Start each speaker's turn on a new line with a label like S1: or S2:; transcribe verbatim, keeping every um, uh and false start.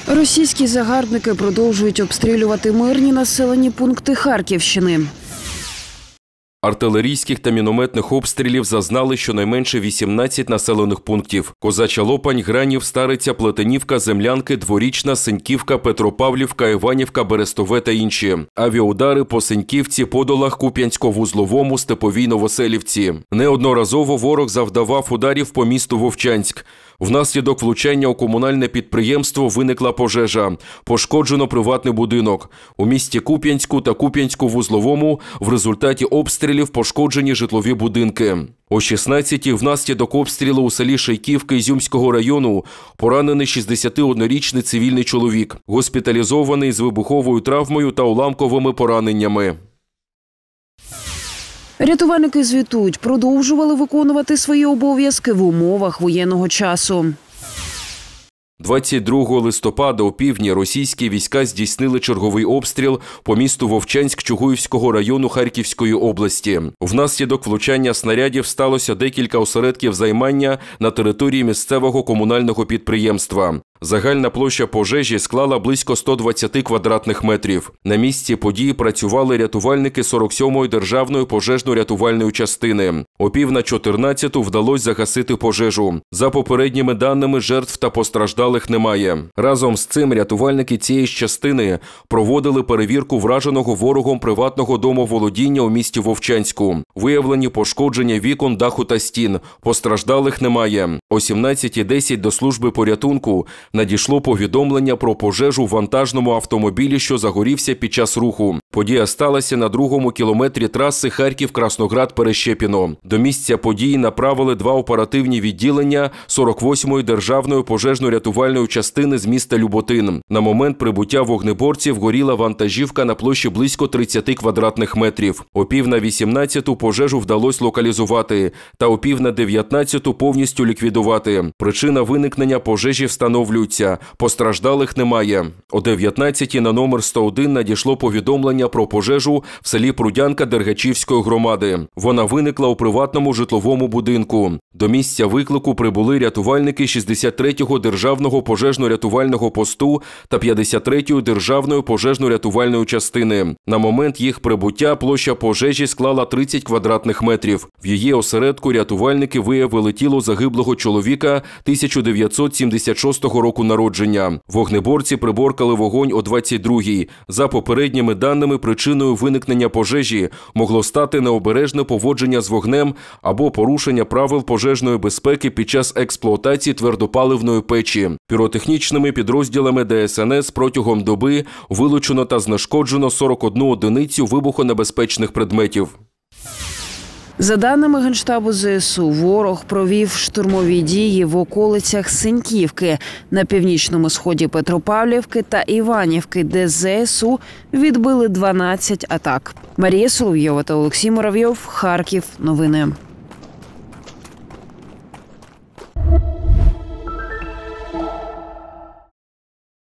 S1: Російські загарбники продовжують обстрілювати мирні населені пункти Харківщини.
S2: Артилерійських та мінометних обстрілів зазнали щонайменше вісімнадцять населених пунктів. Козача Лопань, Гранів, Стариця, Плетенівка, Землянки, Дворічна, Синьківка, Петропавлівка, Іванівка, Берестове та інші. Авіаудари по Синьківці, Подолах, Куп'янсько-Вузловому, Степовій, Новоселівці. Неодноразово ворог завдавав ударів по місту Вовчанськ. Внаслідок влучання у комунальне підприємство виникла пожежа. Пошкоджено приватний будинок. У місті Куп'янську та Куп'янську-Вузловому в результаті обстрілів пошкоджені житлові будинки. О шістнадцятій внаслідок обстрілу у селі Шейківки Ізюмського району поранений шістдесятиоднорічний цивільний чоловік, госпіталізований з вибуховою травмою та уламковими пораненнями.
S1: Рятувальники звітують, продовжували виконувати свої обов'язки в умовах воєнного часу.
S2: двадцять другого листопада о півдні російські війська здійснили черговий обстріл по місту Вовчанськ Чугуївського району Харківської області. Внаслідок влучання снарядів сталося декілька осередків займання на території місцевого комунального підприємства. Загальна площа пожежі склала близько ста двадцяти квадратних метрів. На місці події працювали рятувальники сорок сьомої державної пожежно-рятувальної частини. О пів на чотирнадцяту вдалося загасити пожежу. За попередніми даними, жертв та постраждалих немає. Разом з цим рятувальники цієї ж частини проводили перевірку враженого ворогом приватного домоволодіння у місті Вовчанську. Виявлені пошкодження вікон, даху та стін. Постраждалих немає. О сімнадцятій десять до служби порятунку надійшло повідомлення про пожежу в вантажному автомобілі, що загорівся під час руху. Подія сталася на другому кілометрі траси Харків-Красноград-Перещепіно. До місця події направили два оперативні відділення сорок восьмої державної пожежно-рятувальної частини з міста Люботин. На момент прибуття вогнеборців горіла вантажівка на площі близько тридцяти квадратних метрів. О пів на вісімнадцяту пожежу вдалося локалізувати, та о пів на дев'ятнадцяту повністю ліквідувати. Причина виникнення пожежі встановлюється. Постраждалих немає. О дев'ятнадцятій на номер сто один надійшло повідомлення про пожежу в селі Прудянка Дергачівської громади. Вона виникла у приватному житловому будинку. До місця виклику прибули рятувальники шістдесят третього державного пожежно-рятувального посту та п'ятдесят третьої державної пожежно-рятувальної частини. На момент їх прибуття площа пожежі склала тридцять квадратних метрів. В її осередку рятувальники виявили тіло загиблого чоловіка тисяча дев'ятсот сімдесят шостого року народження. Вогнеборці приборкали вогонь о двадцять другій. За попередніми даними, причиною виникнення пожежі могло стати необережне поводження з вогнем або порушення правил пожежної безпеки під час експлуатації твердопаливної печі. Піротехнічними підрозділами Де Ес Ен Ес протягом доби вилучено та знешкоджено сорок одну одиницю вибухонебезпечних предметів.
S1: За даними Генштабу Зе Ес У, ворог провів штурмові дії в околицях Синьківки, на північному сході Петропавлівки та Іванівки, де Зе Ес У відбили дванадцять атак. Марія Соловйова та Олексій Муравйов, Харків. Новини.